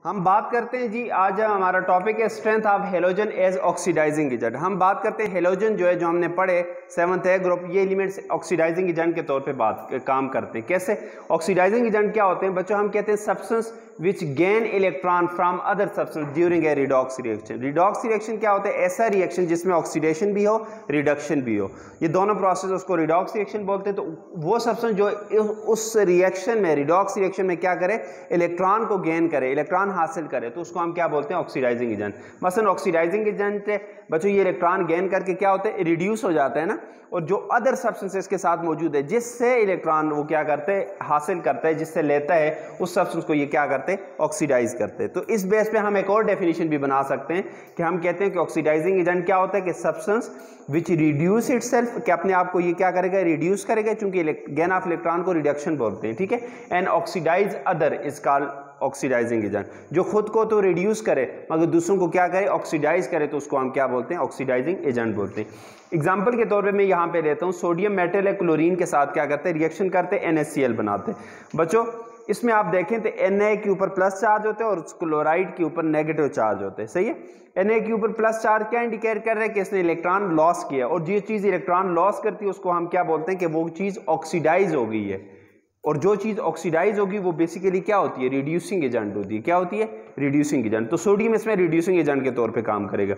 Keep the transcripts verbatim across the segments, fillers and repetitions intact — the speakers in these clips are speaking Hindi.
हम बात करते हैं जी, आज हमारा टॉपिक है strength of halogen as oxidising agent. हम बात करते हैं हेलोजन जो है, जो हमने पढ़े सेवंथ ए ग्रुप, ये एलिमेंट्स ऑक्सीडाइजिंग एजेंट के तौर पे बात काम करते हैं। कैसे ऑक्सीडाइजिंग एजेंट क्या होते हैं बच्चों? हम कहते हैं substance which gain electron from other substance during a redox reaction. Redox reaction क्या होता है? ऐसा रिएक्शन जिसमें ऑक्सीडेशन भी हो, रिडक्शन भी हो, ये दोनों प्रोसेस, उसको रिडॉक्स रिएक्शन बोलते हैं। तो वो सब्सटेंस जो उस रिएक्शन में, रिडॉक्स रिएक्शन में क्या करे, इलेक्ट्रॉन को गेन करे, इलेक्ट्रॉन हासिल करे, तो उसको हम क्या बोलते हैं? Oxidising agent. मसलन ऑक्सीडाइजिंग एजेंट बच्चों ये इलेक्ट्रॉन गेन करके क्या होते हैं? रिड्यूस हो जाता है ना, और जो अदर सब्सटेंसेस के साथ मौजूद है जिससे इलेक्ट्रॉन वो क्या करते हैं? हासिल करता है, जिससे लेता है, उस सब्सटेंस को ये क्या करते हैं? ऑक्सीडाइज करते हैं। तो इस बेस पे हम एक और डेफिनेशन भी बना सकते हैं कि हम कहते हैं कि ऑक्सीडाइजिंग एजेंट क्या होता है कि सब्सटेंस विच रिड्यूस इटसेल्फ, कि अपने आप को ये क्या करेगा? रिड्यूस करेगा, चूंकि गेन ऑफ इलेक्ट्रॉन को रिडक्शन बोलते हैं, ठीक है। And oxidise other is called oxidising agent. जो खुद को तो रिड्यूस करे मगर दूसरों को क्या करे? ऑक्सीडाइज करे, तो उसको हम क्या बोलते हैं? ऑक्सीडाइजिंग एजेंट बोलते हैं। एग्जांपल के तौर पे मैं यहाँ पे लेता हूँ, सोडियम मेटल है क्लोरीन के साथ क्या करते हैं? रिएक्शन करते हैं, एन एच सी एल बनाते हैं। बच्चों इसमें आप देखें तो Na के ऊपर प्लस चार्ज होते हैं और क्लोराइड के ऊपर नेगेटिव चार्ज होते हैं, सही है। Na के ऊपर प्लस चार्ज क्या इंडिकेट कर रहा है? कि इसने इलेक्ट्रॉन लॉस किया, और जो चीज़ इलेक्ट्रॉन लॉस करती है उसको हम क्या बोलते हैं? कि वो चीज़ ऑक्सीडाइज हो गई है। और जो चीज़ ऑक्सीडाइज होगी वो बेसिकली क्या होती है? रिड्यूसिंग एजेंट होती है। क्या होती है? Reducing agent. तो सोडियम इसमें रिड्यूसिंग एजेंट के तौर पे काम करेगा।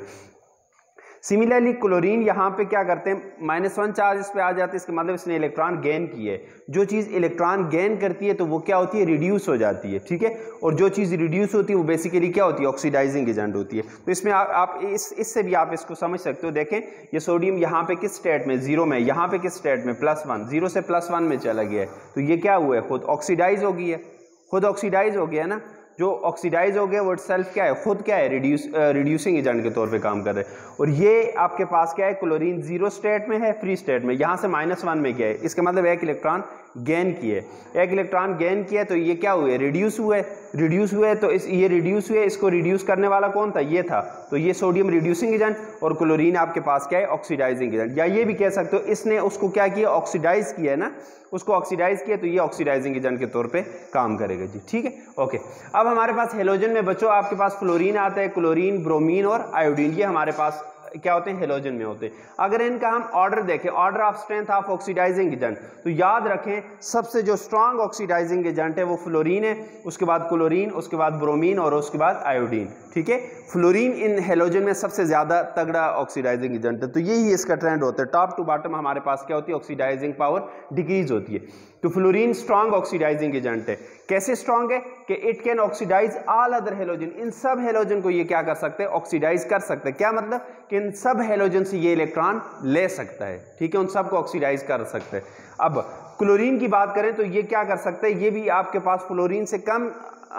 सिमिलरली क्लोरीन यहाँ पे क्या करते हैं? माइनस वन चार्ज इस पे आ जाते हैं, इसका मतलब इसने इलेक्ट्रॉन गेन किए है। जो चीज़ इलेक्ट्रॉन गेन करती है तो वो क्या होती है? रिड्यूस हो जाती है, ठीक है। और जो चीज़ रिड्यूस होती है वो बेसिकली क्या होती है? ऑक्सीडाइजिंग एजेंट होती है। तो इसमें आ, आप इस इससे भी आप इसको समझ सकते हो। देखें ये सोडियम यहाँ पे किस स्टेट में? जीरो में। यहाँ पे किस स्टेट में? Plus one. जीरो से प्लस वन में चला गया है, तो ये क्या हुआ है? खुद ऑक्सीडाइज हो गई है, खुद ऑक्सीडाइज हो गया है ना। जो ऑक्सीडाइज हो गया वो सेल्फ क्या है? खुद क्या है? रिड्यूस रिड्यूसिंग एजेंट के तौर पे काम कर रहे हैं। और ये आपके पास क्या है? क्लोरीन जीरो स्टेट में है, फ्री स्टेट में, यहाँ से माइनस वन में गया है, इसका मतलब एक इलेक्ट्रॉन गेन किए, एक इलेक्ट्रॉन गेन किया, तो ये क्या हुए? रिड्यूस हुए। रिड्यूस हुए तो इस ये रिड्यूस हुए, इसको रिड्यूस करने वाला कौन था? ये था। तो ये सोडियम रिड्यूसिंग एजेंट, और क्लोरीन आपके पास क्या है? Oxidising agent. या ये भी कह सकते हो इसने उसको क्या किया? ऑक्सीडाइज किया है ना, उसको ऑक्सीडाइज किया, तो ये ऑक्सीडाइजिंग एजेंट के तौर पे काम करेगा जी, ठीक है। ओके, अब हमारे पास हेलोजन में बच्चों आपके पास फ्लोरीन आता है, क्लोरीन, ब्रोमीन और आयोडीन, ये हमारे पास क्या होते हैं? हेलोजन में होते हैं। अगर इनका हम ऑर्डर देखें, order of strength of oxidising agent, तो याद रखें सबसे जो स्ट्रॉन्ग ऑक्सीडाइजिंग एजेंट है वो फ्लोरीन है, उसके बाद क्लोरीन, उसके बाद ब्रोमीन और उसके बाद आयोडीन, ठीक है। फ्लोरीन इन हेलोजन में सबसे ज्यादा तगड़ा ऑक्सीडाइजिंग एजेंट है। तो यही इसका ट्रेंड होता है, टॉप टू बॉटम हमारे पास क्या होती है? ऑक्सीडाइजिंग पावर डिक्रीज होती है। तो फ्लोरीन स्ट्रॉन्ग ऑक्सीडाइजिंग एजेंट है। कैसे स्ट्रॉन्ग है? कि it can oxidise all other halogen, इन सब हेलोजन को ये क्या कर सकते हैं? ऑक्सीडाइज कर सकते हैं। क्या मतलब? कि इन सब हेलोजन से ये इलेक्ट्रॉन ले सकता है, ठीक है, उन सब को ऑक्सीडाइज कर सकते हैं। अब क्लोरीन की बात करें तो ये क्या कर सकते हैं? ये भी आपके पास फ्लोरीन से कम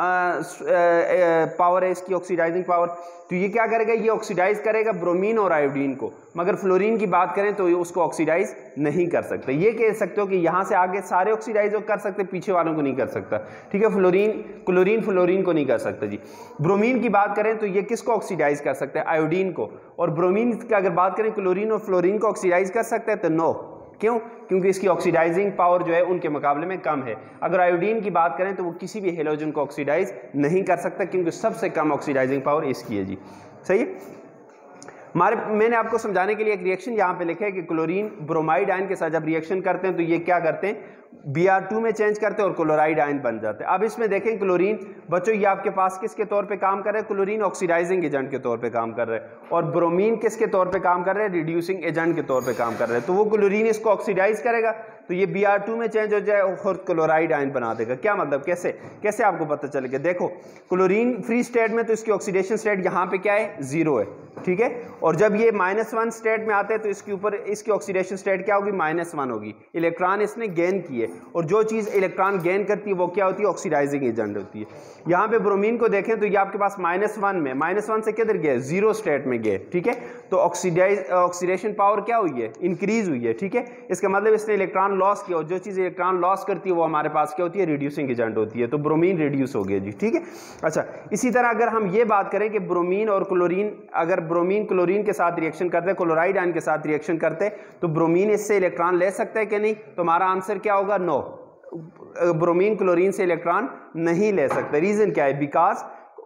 पावर है इसकी ऑक्सीडाइजिंग पावर, तो ये क्या करेगा? ये ऑक्सीडाइज करेगा ब्रोमीन और आयोडीन को। मगर फ्लोरीन की बात करें तो ये उसको ऑक्सीडाइज नहीं कर सकते। ये कह सकते हो कि यहाँ से आगे सारे ऑक्सीडाइज कर सकते, पीछे वालों को नहीं कर सकता, ठीक है। फ्लोरीन क्लोरीन फ्लोरीन को नहीं कर सकता जी। ब्रोमीन की बात करें तो ये किसको ऑक्सीडाइज कर सकते हैं? आयोडीन को। और ब्रोमीन की अगर बात करें, क्लोरीन और फ्लोरीन को ऑक्सीडाइज कर सकते हैं? तो नो। क्यों? क्योंकि इसकी ऑक्सीडाइजिंग पावर जो है उनके मुकाबले में कम है। अगर आयोडीन की बात करें तो वो किसी भी हेलोजन को ऑक्सीडाइज नहीं कर सकता, क्योंकि सबसे कम ऑक्सीडाइजिंग पावर इसकी है जी, सही है। हमारे मैंने आपको समझाने के लिए एक रिएक्शन यहाँ पे लिखा है कि क्लोरीन ब्रोमाइड आयन के साथ जब रिएक्शन करते हैं तो ये क्या करते हैं? बी आर टू में चेंज करते हैं और क्लोराइड आयन बन जाते हैं। अब इसमें देखें क्लोरीन बच्चों ये आपके पास किसके तौर पे काम कर रहे हैं? क्लोरीन ऑक्सीडाइजिंग एजेंट के तौर पे काम कर रहे हैं, और ब्रोमीन किसके तौर पे काम कर रहे हैं? रिड्यूसिंग एजेंट के तौर पे काम कर रहे हैं। तो वो क्लोरीन इसको ऑक्सीडाइज करेगा तो ये बी आर टू में चेंज हो जाए और क्लोराइड आयन बना देगा। क्या मतलब? कैसे कैसे आपको पता चलेगा? देखो क्लोरीन फ्री स्टेट में तो इसकी ऑक्सीडेशन स्टेट यहाँ पे क्या है? जीरो है, ठीक है। और जब ये माइनस वन स्टेट में आते हैं तो इसके ऊपर इसकी ऑक्सीडेशन स्टेट क्या होगी? माइनस वन होगी। इलेक्ट्रॉन इसने गेन किए, और जो चीज़ इलेक्ट्रॉन गेन करती है वो क्या होती है? ऑक्सीडाइजिंग एजेंट होती है। यहाँ पे ब्रोमीन को देखें तो ये आपके पास माइनस वन में, माइनस वन से किधर गए? जीरो स्टेट में गए, ठीक है। तो ऑक्सीडाइज ऑक्सीडेशन पावर क्या हुई है? इंक्रीज हुई है, ठीक है। इसका मतलब इसने इलेक्ट्रॉन लॉस किया, और जो चीज़ इलेक्ट्रॉन लॉस करती है वो हमारे पास क्या होती है? रिड्यूसिंग एजेंट होती है। तो ब्रोमीन रिड्यूस हो गया जी, ठीक है। अच्छा, इसी तरह अगर हम ये बात करें कि ब्रोमीन और क्लोरीन, अगर ब्रोमीन क्लोरीन के साथ रिएक्शन करते हैं, क्लोराइड आयन के साथ रिएक्शन करते हैं, तो ब्रोमीन इससे इलेक्ट्रॉन ले सकता है कि नहीं? तो हमारा आंसर क्या होगा? नो। ब्रोमीन क्लोरीन से इलेक्ट्रॉन नहीं ले सकता। रीजन क्या है? बिकॉज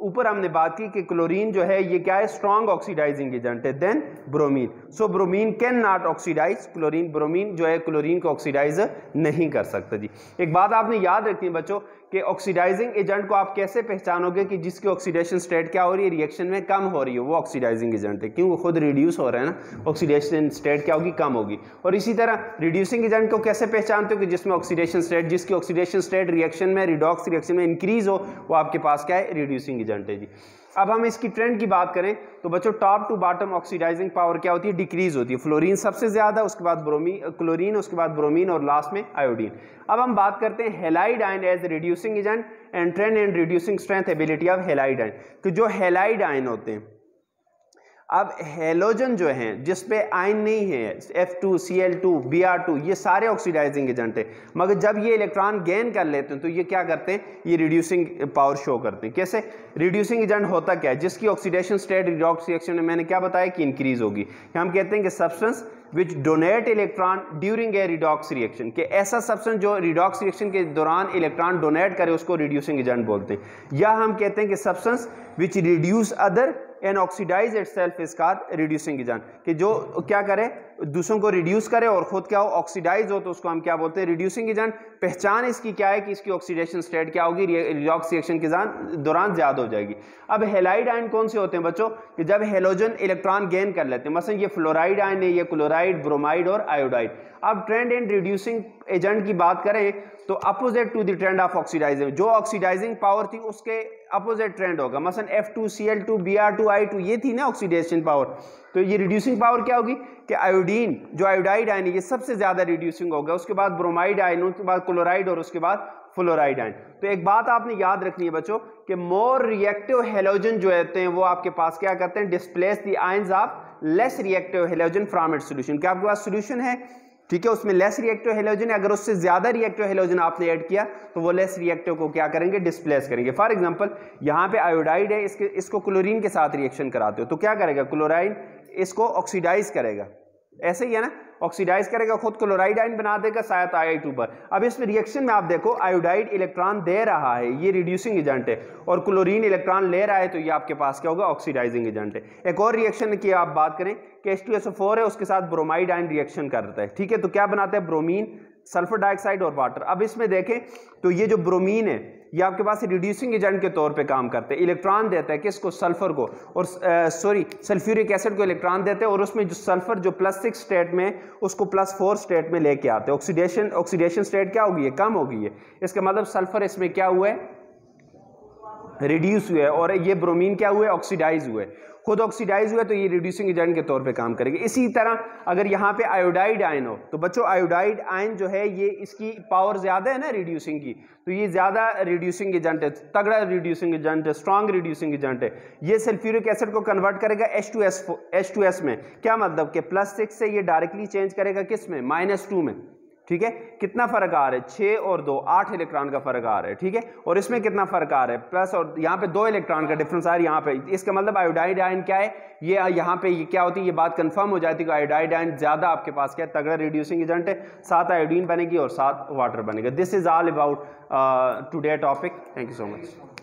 ऊपर हमने बात की कि क्लोरीन जो है ये क्या है, स्ट्रॉन्ग ऑक्सीडाइजिंग एजेंट है than bromine. So bromine can not oxidise chlorine, bromine जो है क्लोरीन को ऑक्सीडाइज नहीं कर सकता जी। एक बात आपने याद रखनी है बच्चों कि ऑक्सीडाइजिंग एजेंट को आप कैसे पहचानोगे कि जिसकी ऑक्सीडेशन स्टेट क्या हो रही है, रिएक्शन में कम हो रही है, वो ऑक्सीडाइजिंग एजेंट है, क्यों, वो खुद रिड्यूस हो रहा है ना, ऑक्सीडेशन स्टेट क्या होगी, कम होगी। और इसी तरह रिड्यूसिंग एजेंट को कैसे पहचानते हो कि जिसमें ऑक्सीडेशन स्टेट, जिसकी ऑक्सीडेशन स्टेट रिएक्शन में, रिडॉक्स रिएक्शन में इंक्रीज हो, वो आपके पास क्या है, रिड्यूसिंग एजेंट है जी। अब हम इसकी ट्रेंड की बात करें तो बच्चों top to bottom oxidising power क्या होती है, डिक्रीज होती है। फ्लोरीन सबसे ज्यादा, उसके बाद ब्रोमीन, क्लोरीन, उसके बाद ब्रोमीन और लास्ट में आयोडीन। अब हम बात करते हैं halide ion as reducing agent and trend and reducing strength ability of halide ion. तो जो हैलाइड आयन होते हैं, अब हेलोजन जो हैं जिसपे आयन नहीं है, F two, C L two, B R two, ये सारे ऑक्सीडाइजिंग एजेंट है, मगर जब ये इलेक्ट्रॉन गेन कर लेते हैं तो ये क्या करते हैं, ये रिड्यूसिंग पावर शो करते हैं। कैसे रिड्यूसिंग एजेंट होता क्या है, जिसकी ऑक्सीडेशन स्टेट रिडॉक्स रिएक्शन में मैंने क्या बताया कि इंक्रीज होगी। हम कहते हैं कि substance which donate electron during a redox reaction, के ऐसा सब्सटेंस जो रिडॉक्स रिएक्शन के दौरान इलेक्ट्रॉन डोनेट करे उसको रिड्यूसिंग एजेंट बोलते हैं। या हम कहते हैं कि substance which reduce other and oxidise itself is called reducing agent, कि जो क्या करे, दूसरों को रिड्यूस करे और खुद क्या हो, ऑक्सीडाइज हो, तो उसको हम क्या बोलते हैं, रिड्यूसिंग एजेंट। पहचान इसकी क्या है कि इसकी ऑक्सीडेशन स्टेट क्या होगी, रिडॉक्स रिएक्शन के दौरान ज्यादा हो जाएगी। अब हैलाइड आयन कौन से होते हैं बच्चों, कि जब हेलोजन इलेक्ट्रॉन गेन कर लेते हैं, मसलन ये फ्लोराइड आयन है, ये क्लोराइड, ब्रोमाइड और आयोडाइड। अब ट्रेंड एंड रिड्यूसिंग एजेंट की बात करें तो opposite to the trend of oxidising, जो ऑक्सीडाइजिंग पावर थी उसके अपोजिट ट्रेंड होगा। मसलन F two, C L two, B R two, I two, ये थी ना ऑक्सीडेशन पावर, तो ये रिड्यूसिंग पावर क्या होगी कि आयोडीन जो आयोडाइड आयन है ये सबसे ज्यादा रिड्यूसिंग होगा, उसके बाद ब्रोमाइड आयन, उसके बाद क्लोराइड और उसके बाद फ्लोराइड आयन। तो एक बात आपने याद रखनी है बच्चों कि मोर रिएक्टिव हेलोजन जो होते हैं वो आपके पास क्या करते हैं, displace the ions of less reactive halogen from its solution. क्या आपके पास सॉल्यूशन है, ठीक है, उसमें लेस रिएक्टिव हेलोजन है, अगर उससे ज्यादा रिएक्टिव हेलोजन आपने ऐड किया तो वो लेस रिएक्टिव को क्या करेंगे, डिस्प्लेस करेंगे। फॉर एग्जांपल यहाँ पे आयोडाइड है, इसके इसको क्लोरीन के साथ रिएक्शन कराते हो तो क्या करेगा, क्लोराइड इसको ऑक्सीडाइज करेगा, ऐसे ही है ना, ऑक्सीडाइज करेगा, खुद क्लोराइड आयन बना देगा साथ आई टू पर। अब इसमें रिएक्शन में आप देखो आयोडाइड इलेक्ट्रॉन दे रहा है, ये रिड्यूसिंग एजेंट है, और क्लोरीन इलेक्ट्रॉन ले रहा है, तो ये आपके पास क्या होगा, ऑक्सीडाइजिंग एजेंट है। एक और रिएक्शन की आप बात करें कि H two S O four है, उसके साथ ब्रोमाइड आयन रिएक्शन करता है, ठीक है, तो क्या बनाता है, ब्रोमीन, सल्फर डाइऑक्साइड और वाटर। अब इसमें देखें तो ये जो ब्रोमीन है ये आपके पास रिड्यूसिंग एजेंट के तौर पे काम करते हैं, इलेक्ट्रॉन देता है किसको, सल्फर को, और सॉरी सल्फ्यूरिक एसिड को इलेक्ट्रॉन देते हैं, और उसमें जो सल्फर जो प्लस सिक्स स्टेट में उसको प्लस फोर स्टेट में लेके आते हैं। ऑक्सीडेशन ऑक्सीडेशन स्टेट क्या होगी है, कम होगी है, इसका मतलब सल्फर इसमें क्या हुआ है, रिड्यूस हुआ है, और ये ब्रोमीन क्या हुआ है, ऑक्सीडाइज हुआ है, खुद ऑक्सीडाइज हुआ है, तो ये रिड्यूसिंग एजेंट के तौर पे काम करेंगे। इसी तरह अगर यहाँ पे आयोडाइड आयन हो तो बच्चों आयोडाइड आयन जो है ये इसकी पावर ज्यादा है ना रिड्यूसिंग की, तो ये ज्यादा रिड्यूसिंग एजेंट है, तगड़ा रिड्यूसिंग एजेंट है, स्ट्रॉन्ग रिड्यूसिंग एजेंट है। ये सल्फ्यूरिक एसिड को कन्वर्ट करेगा H two S H two S में, क्या मतलब कि प्लस सिक्स से ये डायरेक्टली चेंज करेगा किस में, माइनस टू में, ठीक है। कितना फर्क आ रहा है, छह और दो, आठ इलेक्ट्रॉन का फर्क आ रहा है, ठीक है। और इसमें कितना फर्क आ रहा है, प्लस, और यहाँ पे दो इलेक्ट्रॉन का डिफरेंस आ रहा है यहाँ पे। इसका मतलब आयोडाइड आयन क्या है, ये यहाँ पे ये क्या होती है, ये बात कंफर्म हो जाती है कि आयोडाइड आयन ज्यादा आपके पास क्या है, तगड़ा रिड्यूसिंग एजेंट है, साथ आयोडीन बनेगी और साथ वाटर बनेगा। This is all about today topic. Thank you so much.